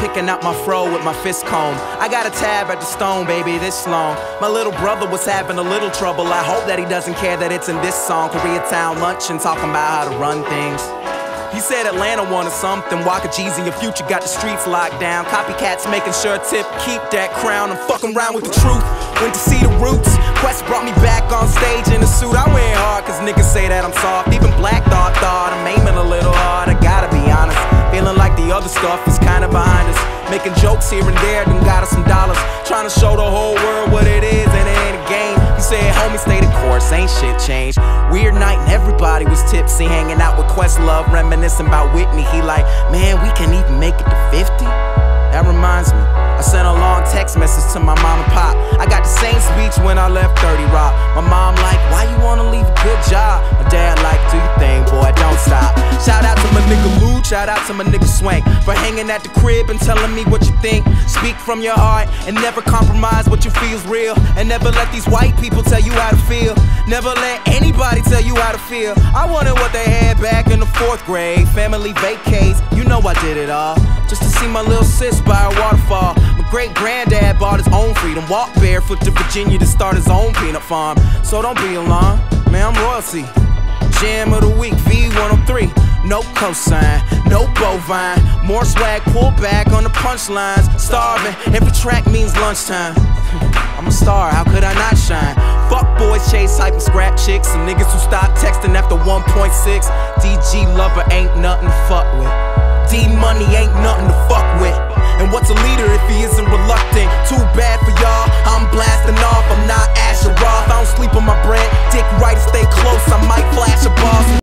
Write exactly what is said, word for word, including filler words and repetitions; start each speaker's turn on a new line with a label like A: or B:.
A: picking out my fro with my fist comb. I got a tab at the stone, baby, this long. My little brother was having a little trouble. I hope that he doesn't care that it's in this song. Koreatown luncheon, talking about how to run things. He said Atlanta wanted something. Waka G's in your future got the streets locked down. Copycats making sure Tip keep that crown. I'm fucking around with the truth. Went to see the Roots. Quest brought me back on stage in a suit. I went hard cause niggas say that I'm soft. Even Black Thought thought I'm aiming a little hard. I gotta be honest, feeling like the other stuff is kinda behind us. Making jokes here and there, then got us some dollars. Trying to show the whole world what it is, and it ain't a game. He said, homie, stay the course, ain't shit changed. Weird night and everybody was tipsy, hanging out with Questlove, reminiscing about Whitney. He like, man, we can't even make it to fifty? That reminds me, I sent a long text message to my mom and pop. I got the same speech when I left thirty Rock. My mom like, why you wanna leave a good job? My dad like, do your thing, boy, don't stop. Shout out to my nigga Lou, shout out to my nigga Swank, for hanging at the crib and telling me what you think. Speak from your heart and never compromise what you feel's real. And never let these white people tell you how to feel. Never let anybody tell you how to feel. I wanted what they had back in the fourth grade. Family vacates, you know I did it all just to see my little sis by a waterfall. My great granddad bought his own freedom, walked barefoot to Virginia to start his own peanut farm. So don't be alarmed, man, I'm royalty. Jam of the week, V one oh three. No cosign, no bovine. More swag, pull back on the punchlines. Starving, every track means lunchtime. I'm a star, how could I not shine? Fuck boys, chase hype and scrap chicks. And niggas who stop texting after one point six. D G lover ain't nothing to fuck with.